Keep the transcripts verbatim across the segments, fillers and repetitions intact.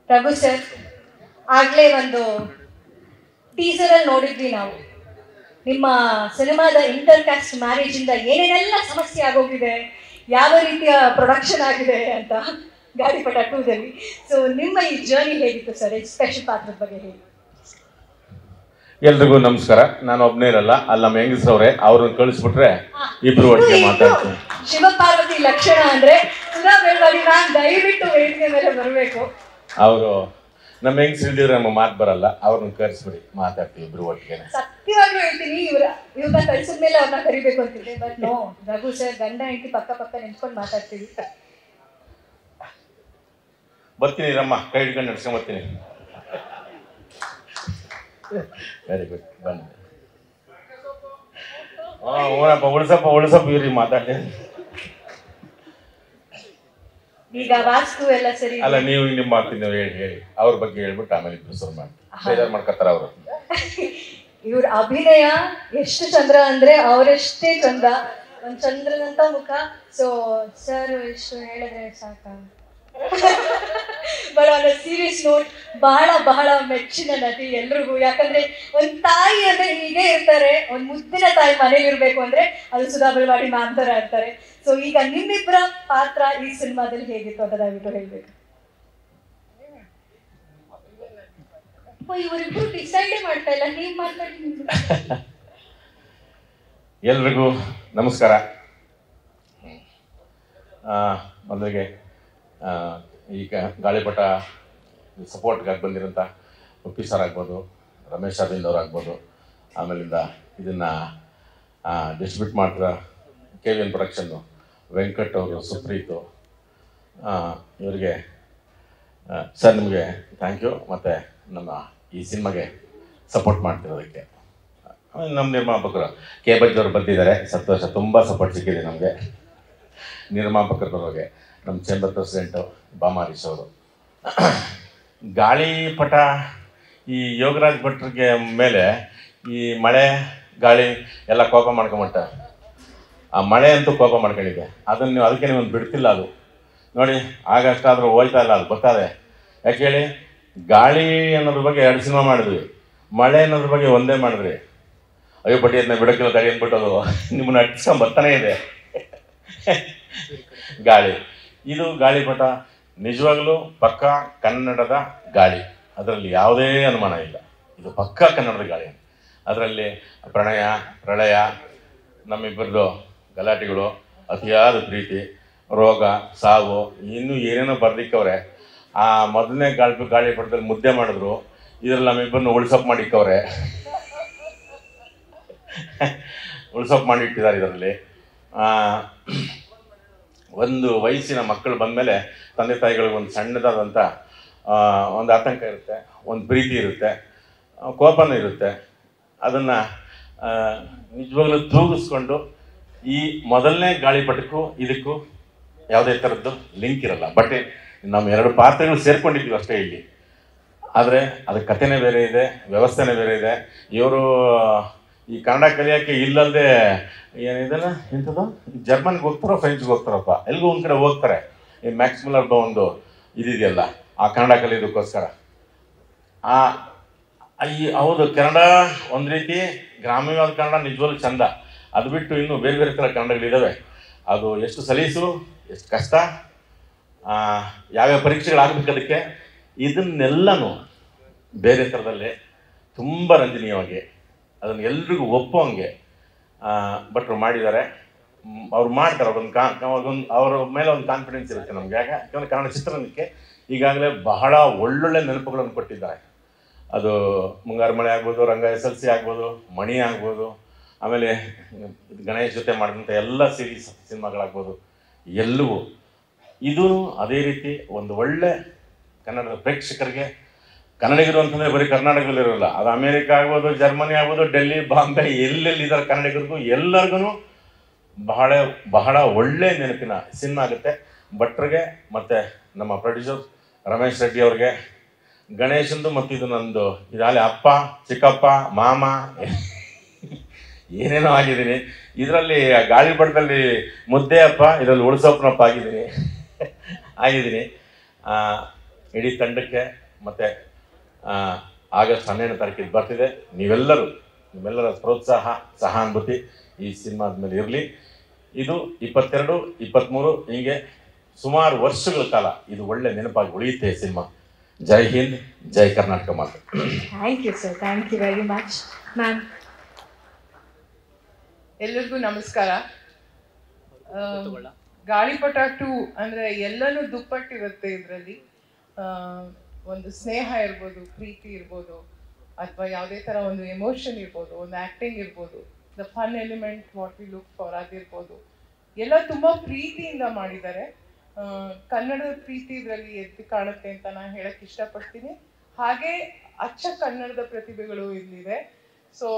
Raghu sir ಆಗಲೇ ಒಂದು ಟೀಸರಲ್ಲಿ ನೋಡಿದ್ವಿ ನಾವು ನಿಮ್ಮ ಸಿನಿಮಾದ ಇಂಟರ್ ಕ್ಯಾಸ್ಟ್ ಮ್ಯಾರೇಜಿಂದ ಏನೇನೆಲ್ಲ ಸಮಸ್ಯೆ ಆಗೋಗಿದೆ, ಯಾವ ರೀತಿಯ ಪ್ರೊಡಕ್ಷನ್ ಆಗಿದೆ ಅಂತ ಗಾಳಿಪಟ ಟೂದಲ್ಲಿ. ಸೊ ನಿಮ್ಮ ಈ ಜರ್ನಿ ಹೇಗಿತ್ತು ಸರ್, ಸ್ಪೆಷಲ್ ಪಾತ್ರದ ಬಗ್ಗೆ ಹೇಳಿ. ಎಲ್ರಿಗೂ ನಮಸ್ಕಾರ. ನಾನು ಒಬ್ಬನೇ ಇರಲ್ಲ, ಅಲ್ಲಿ ನಮ್ಮ ಹೆಂಗಸ್ರವ್ರೆ, ಅವ್ರನ್ನ ಕಳಿಸ್ಬಿಟ್ರೆ ಇಬ್ರು ಒಟ್ಟಿಗೆ ಮಾತಾಡ್ತೀನಿ. ಶಿವಪಾರ್ವತಿ ಲಕ್ಷಣ ಅಂದ್ರೆ ಸುಧಾ ಬೆಳವಾಡಿ ಮ್ಯಾಮ್ ದಯವಿಟ್ಟು ವೇದಿಕೆ ಮೇಲೆ ಬರಬೇಕು. ಅವರು ನಮ್ಮ ಹೆಂಗಸ್ ಇಲ್ದಿದ್ರೆ ನಮ್ಮ ಮಾತು ಬರಲ್ಲ, ಅವ್ರನ್ನ ಕರೆಸ್ಬಿಡಿ, ಮಾತಾಡ್ತೀವಿ ಇಬ್ರು ಒಟ್ಟಿಗೆ. ಸತ್ಯವಾಗ್ಲೂ ಹೇಳ್ತೀನಿ, ಇವ್ರ ಇವ್ರನ್ನ ಕಳ್ಸಿದ್ಮೇಲೆ ಅವ್ರನ್ನ ಕರಿಬೇಕು ಅಂತಿದೆ. ಬಟ್ ನೋ, ರಘು ಸರ್ ಗಂಡ ಹೆಂಡತಿ ಪಕ್ಕ ಪಕ್ಕ ನಿಂತ್ಕೊಂಡು ಮಾತಾಡ್ತೀವಿ. ಬರ್ತೀನಿ ರಮ್ಮ, ಕೈ ಹಿಡ್ಕೊಂಡು ನಡ್ಸ್ಕೊಂಡ್ ಬರ್ತೀನಿ. ವೆರಿ ಗುಡ್, ಬನ್ನಿ. ಹಾಂ ಊನಪ್ಪ, ಉಳ್ಸಪ್ಪ ಉಳ್ಸಪ್ಪ ಇವ್ರಿಗೆ ಮಾತಾಡ್ತೀನಿ. ಈಗ ವಾಸ್ತು ಎಲ್ಲ ಸರಿ ಅಲ್ಲ, ನೀವು ನಿಮ್ಮ ಮಾಡ್ತೀನಿ, ನೀವು ಹೇಳಿ ಹೇಳಿ ಅವ್ರ ಬಗ್ಗೆ ಹೇಳ್ಬಿಟ್ಟು ಆಮೇಲೆ ಇಬ್ರು ಮಾಡಿ ಬೇಜಾರು ಮಾಡ್ಕೊತಾರ ಅವರು. ಇವ್ರ ಅಭಿನಯ ಎಷ್ಟು ಚಂದ್ರ ಅಂದ್ರೆ ಅವರೆಷ್ಟೇ ಚಂದ, ಒಂದ್ ಚಂದ್ರನಂತ ಮುಖ. ಸೊ ಸರ್ ಎಷ್ಟು ಹೇಳಿದ್ರೆ ಸಾಕ. ಬಟ್ ಆನ್ ಸೀರಿಯಸ್ ನೋಟ್, ಬಹಳ ಬಹಳ ಮೆಚ್ಚಿನ ನಟಿ ಎಲ್ರಿಗೂ. ಯಾಕಂದ್ರೆ ಒಂದ್ ತಾಯಿ ಅಂದ್ರೆ ಹೀಗೆ ಇರ್ತಾರೆ, ಒಂದ್ ಮುದ್ದಿನ ತಾಯಿ ಮನೇಲಿ ಇರ್ಬೇಕು ಅಂದ್ರೆ ಅದು ಸುಧಾ ಬೆಳವಾಡಿ ಮ್ಯಾಮ್ ತರ ಇರ್ತಾರೆ. ಸೊ ಈಗ ನಿಮ್ಮಿಬ್ಬರ ಪಾತ್ರ ಈ ಸಿನಿಮಾದಲ್ಲಿ ಹೇಗಿತ್ತು ಅಂತ ದಯವಿಟ್ಟು ಹೇಳ್ಬೇಕು. ಇವರಿಬ್ರು ಡಿಸೈಡೇ ಮಾಡ್ತಾ ಇಲ್ಲ, ಹೇಗ್ ಮಾತಾಡಿ. ಎಲ್ರಿಗೂ ನಮಸ್ಕಾರ. ಮೊದಲಿಗೆ ಈಗ ಗಾಳಿಪಟ ಸಪೋರ್ಟ್ಗಾಗಿ ಬಂದಿರೋಂಥ ಉಪ್ಪಿ ಸರ್ ಆಗ್ಬೋದು, ರಮೇಶ್ ಅರವಿಂದ್ ಅವ್ರು ಆಗ್ಬೋದು, ಆಮೇಲಿಂದ ಇದನ್ನು ಡಿಸ್ಟ್ರಿಬ್ಯೂಟ್ ಮಾಡಿದ ಕೆ ವಿ ಎನ್ ಪ್ರೊಡಕ್ಷನ್ನು ವೆಂಕಟ್ ಅವರು, ಸುಪ್ರೀತು, ಇವರಿಗೆ ಸರ್ ನಿಮಗೆ ಥ್ಯಾಂಕ್ ಯು. ಮತ್ತು ನಮ್ಮ ಈ ಸಿನಿಮಾಗೆ ಸಪೋರ್ಟ್ ಮಾಡ್ತಿರೋದಕ್ಕೆ ಆಮೇಲೆ ನಮ್ಮ ನಿರ್ಮಾಪಕರು ಕೆ ಬಜ್ಜವರು ಬಂದಿದ್ದಾರೆ, ಸಂತೋಷ, ತುಂಬ ಸಪೋರ್ಟ್ ಸಿಕ್ಕಿದೆ ನಮಗೆ. ನಿರ್ಮಾಪಕರ ಬರೋಗೆ ನಮ್ಮ ಚೇಂಬರ್ ಪ್ರೆಸಿಡೆಂಟು ಬಾಮಾರೀಶ್ ಅವರು. ಗಾಳಿಪಟ ಈ ಯೋಗರಾಜ್ ಭಟ್ರಿಗೆ ಮೇಲೆ ಈ ಮಳೆ ಗಾಳಿ ಎಲ್ಲ ಕೋಪ ಮಾಡ್ಕೊಂಬಿಟ್ಟ. ಆ ಮಳೆ ಅಂತೂ ಕೋಪ ಮಾಡ್ಕೊಂಡಿದ್ದೆ, ಅದನ್ನು ನೀವು ಅದಕ್ಕೆ ನೀವು ಬಿಡ್ತಿಲ್ಲ. ಅದು ನೋಡಿ ಆಗಷ್ಟಾದರೂ ಹೋಯ್ತಾ ಇಲ್ಲ, ಅದು ಗೊತ್ತಾದೆ. ಯಾಕೆ ಹೇಳಿ, ಗಾಳಿ ಅನ್ನೋದ್ರ ಬಗ್ಗೆ ಎರಡು ಸಿನಿಮಾ ಮಾಡಿದ್ವಿ, ಮಳೆ ಅನ್ನೋದ್ರ ಬಗ್ಗೆ ಒಂದೇ ಮಾಡಿದ್ರಿ. ಅಯ್ಯೋ ಬಡ್ಡಿ ಅದನ್ನ ಬಿಡೋಕ್ಕಿಲ್ಲ ತಡಿ ಅಂದ್ಬಿಟ್ಟದು ನಿಮ್ಮನ್ನ ಅಟ್ಸ್ಕೊಂಡ್ ಬರ್ತಾನೆ ಇದೆ ಗಾಳಿ. ಇದು ಗಾಳಿಪಟ ನಿಜವಾಗ್ಲೂ ಪಕ್ಕ ಕನ್ನಡದ ಗಾಳಿ, ಅದರಲ್ಲಿ ಯಾವುದೇ ಅನುಮಾನ ಇಲ್ಲ. ಇದು ಪಕ್ಕ ಕನ್ನಡದ ಗಾಳಿ. ಅದರಲ್ಲಿ ಪ್ರಣಯ, ಪ್ರಳಯ, ನಮ್ಮಿಬ್ಬರದು ಗಲಾಟೆಗಳು, ಅತಿಯಾದ ಪ್ರೀತಿ, ರೋಗ, ಸಾವು, ಇನ್ನೂ ಏನೇನೋ ಬರ್ದಿಕ್ಕವ್ರೆ. ಆ ಮೊದಲನೇ ಗಾಳಿ ಗಾಳಿಪಟದಲ್ಲಿ ಮುದ್ದೆ ಮಾಡಿದ್ರು, ಇದರಲ್ಲಿ ನಮ್ಮಿಬ್ಬರನ್ನು ಉಳ್ಸಪ್ ಮಾಡಿಕ್ಕವ್ರೆ ಉಳ್ಸಪ್ ಮಾಡಿ ಇಟ್ಟಿದ್ದಾರೆ. ಇದರಲ್ಲಿ ಒಂದು ವಯಸ್ಸಿನ ಮಕ್ಕಳು ಬಂದಮೇಲೆ ತಂದೆ ತಾಯಿಗಳಿಗೆ ಒಂದು ಸಣ್ಣದಾದಂಥ ಒಂದು ಆತಂಕ ಇರುತ್ತೆ, ಒಂದು ಪ್ರೀತಿ ಇರುತ್ತೆ, ಕೋಪನೂ ಇರುತ್ತೆ. ಅದನ್ನು ನಿಜವಾಗ್ಲೂ ತೂಗಿಸ್ಕೊಂಡು ಈ ಮೊದಲನೇ ಗಾಳಿಪಟಕ್ಕೂ ಇದಕ್ಕೂ ಯಾವುದೇ ಥರದ್ದು ಲಿಂಕ್ ಇರಲ್ಲ. ಬಟ್ ನಮ್ಮ ಎರಡು ಪಾತ್ರಗಳು ಸೇರ್ಕೊಂಡಿದ್ದೀವಿ ಅಷ್ಟೇ ಇಲ್ಲಿ. ಆದರೆ ಅದರ ಕಥೆನೇ ಬೇರೆ ಇದೆ, ವ್ಯವಸ್ಥೆನೇ ಬೇರೆ ಇದೆ. ಇವರು ಈ ಕನ್ನಡ ಕಲಿಯೋಕ್ಕೆ ಇಲ್ಲದೆ ಏನಿದೆಲ್ಲ ಇಂಥದ್ದು ಜರ್ಮನ್ಗೆ ಹೋಗ್ತಾರೋ ಫ್ರೆಂಚ್ಗೆ ಹೋಗ್ತಾರಪ್ಪ, ಎಲ್ಗೂ ಒಂದು ಕಡೆ ಹೋಗ್ತಾರೆ. ಈ ಮ್ಯಾಕ್ಸ್ಮುಲ್ಲರ್ದು ಒಂದು ಇದಿದೆಯಲ್ಲ, ಆ ಕನ್ನಡ ಕಲಿಯೋದಕ್ಕೋಸ್ಕರ. ಆ ಈ ಹೌದು, ಕನ್ನಡ ಒಂದು ರೀತಿ ಗ್ರಾಮ್ಯವಾದ ಕನ್ನಡ ನಿಜವಾಗ್ಲೂ ಚಂದ. ಅದು ಬಿಟ್ಟು ಇನ್ನೂ ಬೇರೆ ಬೇರೆ ಥರ ಕನ್ನಡಗಳಿದ್ದಾವೆ. ಅದು ಎಷ್ಟು ಸಲೀಸು, ಎಷ್ಟು ಕಷ್ಟ, ಯಾವ್ಯಾವ ಪರೀಕ್ಷೆಗಳಾಗಬೇಕು ಅದಕ್ಕೆ, ಇದನ್ನೆಲ್ಲನೂ ಬೇರೆ ಥರದಲ್ಲೇ ತುಂಬ ರಂಜನೀಯವಾಗಿ ಅದನ್ನು ಎಲ್ರಿಗೂ ಒಪ್ಪೋಂಗೆ ಭಟ್ರು ಮಾಡಿದ್ದಾರೆ. ಅವ್ರು ಮಾಡ್ತಾರೆ, ಅವ್ರೊಂದು ಕಾ ಅವ್ರಿಗೊಂದು ಅವ್ರ ಮೇಲೆ ಒಂದು ಕಾನ್ಫಿಡೆನ್ಸ್ ಇರುತ್ತೆ ನಮ್ಗೆ. ಯಾಕೆ ಯಾಕಂದರೆ ಕನ್ನಡ ಚಿತ್ರರಂಗಕ್ಕೆ ಈಗಾಗಲೇ ಬಹಳ ಒಳ್ಳೊಳ್ಳೆ ನೆನಪುಗಳನ್ನು ಕೊಟ್ಟಿದ್ದಾರೆ. ಅದು ಮುಂಗಾರು ಮಳೆ ಆಗ್ಬೋದು, ರಂಗ ಎಸ್ ಎಲ್ ಸಿ ಆಗ್ಬೋದು, ಮಣಿ ಆಗ್ಬೋದು, ಆಮೇಲೆ ಗಣೇಶ್ ಜೊತೆ ಮಾಡಿದಂಥ ಎಲ್ಲ ಸೀರೀಸ್ ಸಿನಿಮಾಗಳಾಗ್ಬೋದು, ಎಲ್ಲವೂ ಇದು ಅದೇ ರೀತಿ ಒಂದು ಒಳ್ಳೆ ಕನ್ನಡದ ಪ್ರೇಕ್ಷಕರಿಗೆ. ಕನ್ನಡಿಗರು ಅಂತಂದರೆ ಬರೀ ಕರ್ನಾಟಕದಲ್ಲಿರೋಲ್ಲ, ಅದು ಅಮೇರಿಕ ಆಗ್ಬೋದು, ಜರ್ಮನಿ ಆಗ್ಬೋದು, ಡೆಲ್ಲಿ, ಬಾಂಬೆ, ಎಲ್ಲೆಲ್ಲಿ ಇದ್ದಾರೆ ಕನ್ನಡಿಗರಿಗೂ ಎಲ್ಲರಿಗೂ ಬಹಳ ಬಹಳ ಒಳ್ಳೆ ನೆನಪಿನ ಸಿನಿಮಾ ಆಗುತ್ತೆ. ಭಟ್ರಿಗೆ ಮತ್ತು ನಮ್ಮ ಪ್ರೊಡ್ಯೂಸರ್ ರಮೇಶ್ ರೆಡ್ಡಿ ಅವ್ರಿಗೆ, ಗಣೇಶಂದು ಮತ್ತು ಇದು ನಂದು ಇದಾಗಲೇ ಅಪ್ಪ, ಚಿಕ್ಕಪ್ಪ, ಮಾಮ ಏನೇನೋ ಆಗಿದ್ದೀನಿ. ಇದರಲ್ಲಿ ಗಾಳಿಪಟದಲ್ಲಿ ಮುದ್ದೆ ಅಪ್ಪ, ಇದರಲ್ಲಿ ಉಳ್ಸಪ್ಪನಪ್ಪ ಆಗಿದ್ದೀನಿ ಆಗಿದ್ದೀನಿ ಇಡೀ ತಂಡಕ್ಕೆ ಮತ್ತು ಆಗಸ್ಟ್ ಹನ್ನೆರಡನೇ ತಾರೀಕಿಗೆ ಬರ್ತಿದೆ. ನೀವೆಲ್ಲರೂ ನಿಮ್ಮೆಲ್ಲರ ಪ್ರೋತ್ಸಾಹ ಸಹಾನುಭೂತಿ ಈ ಸಿನಿಮಾದ ಮೇಲೆ ಇರಲಿ. ಇದು ಇಪ್ಪತ್ತೆರಡು ಇಪ್ಪತ್ತ್ಮೂರು ಹೀಗೆ ಸುಮಾರು ವರ್ಷಗಳ ಕಾಲ ಇದು ಒಳ್ಳೆ ನೆನಪಾಗಿ ಉಳಿಯುತ್ತೆ ಸಿನಿಮಾ. ಜೈ ಹಿಂದ್, ಜೈ ಕರ್ನಾಟಕ ಮಾತು. Thank you sir, thank you very much ma'am. ಎಲ್ಲರಿಗೂ ನಮಸ್ಕಾರ. ಗಾಳಿಪಟ ಟೂ ಅಂದರೆ ಎಲ್ಲನೂ ದುಪ್ಪಟ್ಟಿರುತ್ತೆ ಇದರಲ್ಲಿ. ಒಂದು ಸ್ನೇಹ ಇರ್ಬೋದು, ಪ್ರೀತಿ ಇರ್ಬೋದು, ಅಥವಾ ಯಾವುದೇ ಥರ ಒಂದು ಎಮೋಷನ್ ಇರ್ಬೋದು, ಒಂದು ಆ್ಯಕ್ಟಿಂಗ್ ಇರ್ಬೋದು, the fun element what we look for ಅದಿರ್ಬೋದು, ಎಲ್ಲ ತುಂಬ ಪ್ರೀತಿಯಿಂದ ಮಾಡಿದ್ದಾರೆ. ಕನ್ನಡದ ಪ್ರೀತಿ ಇದರಲ್ಲಿ ಎದ್ದು ಕಾಣುತ್ತೆ ಅಂತ ನಾನು ಹೇಳಕ್ಕೆ ಇಷ್ಟಪಡ್ತೀನಿ. ಹಾಗೆ ಅಚ್ಚ ಕನ್ನಡದ ಪ್ರತಿಭೆಗಳು ಇಲ್ಲಿದೆ. ಸೊ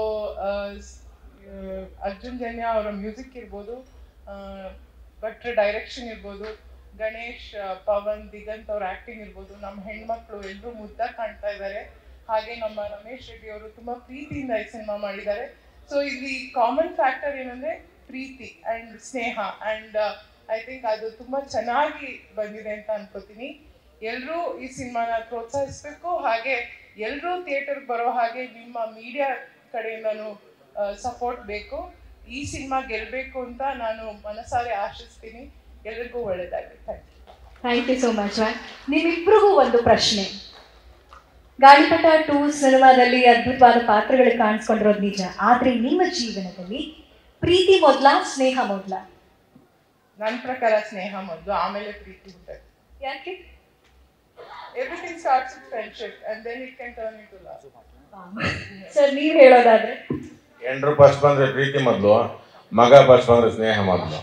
ಅರ್ಜುನ್ ಜನ್ಯ ಅವರ ಮ್ಯೂಸಿಕ್ ಇರ್ಬೋದು, ಭಟ್ರ ಡೈರೆಕ್ಷನ್ ಇರ್ಬೋದು, ಗಣೇಶ್, ಪವನ್, ದಿಗಂತ್ ಅವ್ರ ಆ್ಯಕ್ಟಿಂಗ್ ಇರ್ಬೋದು, ನಮ್ಮ ಹೆಣ್ಮಕ್ಳು ಎಲ್ಲರೂ ಮುದ್ದಾಗಿ ಕಾಣ್ತಾ ಇದ್ದಾರೆ. ಹಾಗೆ ನಮ್ಮ ರಮೇಶ್ ರೆಡ್ಡಿ ಅವರು ತುಂಬ ಪ್ರೀತಿಯಿಂದ ಈ ಸಿನಿಮಾ ಮಾಡಿದ್ದಾರೆ. ಸೊ ಇಲ್ಲಿ ಕಾಮನ್ ಫ್ಯಾಕ್ಟರ್ ಏನಂದರೆ ಪ್ರೀತಿ ಆ್ಯಂಡ್ ಸ್ನೇಹ, ಆ್ಯಂಡ್ ಐ ಥಿಂಕ್ ಅದು ತುಂಬ ಚೆನ್ನಾಗಿ ಬಂದಿದೆ ಅಂತ ಅನ್ಕೋತೀನಿ. ಎಲ್ಲರೂ ಈ ಸಿನಿಮಾನ ಪ್ರೋತ್ಸಾಹಿಸಬೇಕು. ಹಾಗೆ ಎಲ್ಲರೂ ಥಿಯೇಟರ್ಗೆ ಬರೋ ಹಾಗೆ ನಿಮ್ಮ ಮೀಡಿಯಾ ಕಡೆಯಿಂದನೂ ಸಪೋರ್ಟ್ ಬೇಕು. ಈ ಸಿನಿಮಾ ಗೆಲ್ಲಬೇಕು ಅಂತ ನಾನು ಮನಸಾರೆ ಆಶಿಸ್ತೀನಿ. ಎಲ್ಲರಿಗೂ ಒಳ್ಳೆಯದಾಗಲಿ. Thank you. Thank you so much ma'am. ನಿಮ್ಮಿಬ್ಬರಿಗೂ ಒಂದು ಪ್ರಶ್ನೆ. ಗಾಳಿಪಟ ಟೂ ಸಿನಿಮಾದಲ್ಲಿ ಅದ್ಭುತವಾದ ಪಾತ್ರಗಳು ಕಾಣಿಸ್ಕೊಂಡಿರೋದು ನಿಜ, ಆದರೆ ನಿಮ್ಮ ಜೀವನದಲ್ಲಿ ಪ್ರೀತಿ ಮೊದಲ, ಸ್ನೇಹ ಮೊದಲ? ನನ್ನ ಪ್ರಕಾರ ಸ್ನೇಹ ಮೊದಲು, ಆಮೇಲೆ ಪ್ರೀತಿ ಹುಟ್ಟುತ್ತೆ. ಯಾಕೆ? Everything starts with friendship and then it can turn into love. Sir ನೀವು ಹೇಳೋದಾದ್ರೆ? ಎಂಡ್ರು ಫಸ್ಟ್ ಬಂದ್ರೆ ಪ್ರೀತಿ ಮೊದಲು, ಮಗ ಫಸ್ಟ್ ಬಂದ್ರೆ ಸ್ನೇಹ ಮೊದಲು.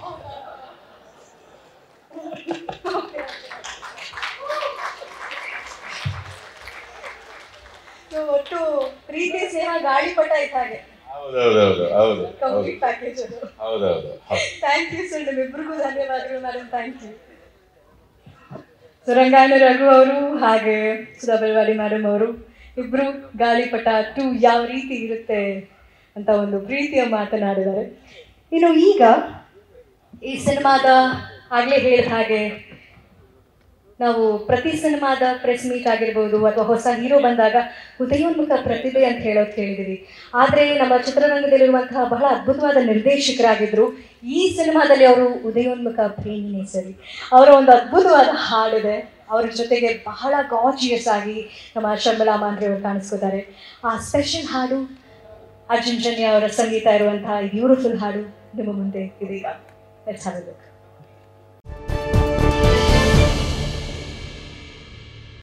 ಒಟ್ಟು ಪ್ರೀತಿ ಸ್ನೇಹ ಗಾಳಿಪಟ ಇದ್ದ ಹಾಗೆ. ಹೌದೌದೌದು, ಹೌದು ಕಂಪ್ಲೀಟ್ ಪ್ಯಾಕೇಜ್ ಅದು. ಹೌದೌದು. ಥ್ಯಾಂಕ್ ಯು ಸರ್, ನಿಮ್ಮಿಬ್ಬರಿಗೂ ಧನ್ಯವಾದಗಳು ಮೇಡಮ್. Thank you. ಸುರಂಗಾಯಣ ರಘು ಅವರು ಹಾಗೆ ಸುಧಾ ಬೆಳವಾಡಿ ಮೇಡಮ್ ಅವರು ಇಬ್ಬರು ಗಾಳಿಪಟ ಟೂ ಯಾವ ರೀತಿ ಇರುತ್ತೆ ಅಂತ ಒಂದು ಪ್ರೀತಿಯ ಮಾತನಾಡಿದ್ದಾರೆ. ಇನ್ನು ಈಗ ಈ ಸಿನಿಮಾದ ಆಗಲೇ ಹೇಳಿದ ಹಾಗೆ ನಾವು ಪ್ರತಿ ಸಿನಿಮಾದ ಪ್ರೆಸ್ ಮೀಟ್ ಆಗಿರ್ಬೋದು ಅಥವಾ ಹೊಸ ಹೀರೋ ಬಂದಾಗ ಉದಯೋನ್ಮುಖ ಪ್ರತಿಭೆ ಅಂತ ಹೇಳೋದು ಕೇಳಿದ್ದೀವಿ. ಆದರೆ ನಮ್ಮ ಚಿತ್ರರಂಗದಲ್ಲಿರುವಂತಹ ಬಹಳ ಅದ್ಭುತವಾದ ನಿರ್ದೇಶಕರಾಗಿದ್ದರು. ಈ ಸಿನಿಮಾದಲ್ಲಿ ಅವರು ಉದಯೋನ್ಮುಖ ಪ್ರೇಮಿನೇ ಸರಿ. ಅವರ ಒಂದು ಅದ್ಭುತವಾದ ಹಾಡಿದೆ. ಅವ್ರ ಜೊತೆಗೆ ಬಹಳ ಗಾಜಿಯಸ್ ಆಗಿ ನಮ್ಮ ಶರ್ಮಿಳಾ ಮಾಂಡ್ರೆ ಅವರು ಕಾಣಿಸ್ಕೋತಾರೆ. ಆ ಸ್ಪೆಷಲ್ ಹಾಡು ಅರ್ಜುನ್ ಜನ್ಯ ಅವರ ಸಂಗೀತ ಇರುವಂತಹ ಬ್ಯೂಟಿಫುಲ್ ಹಾಡು ನಿಮ್ಮ ಮುಂದೆ ಇದೀಗ. Let's have a look.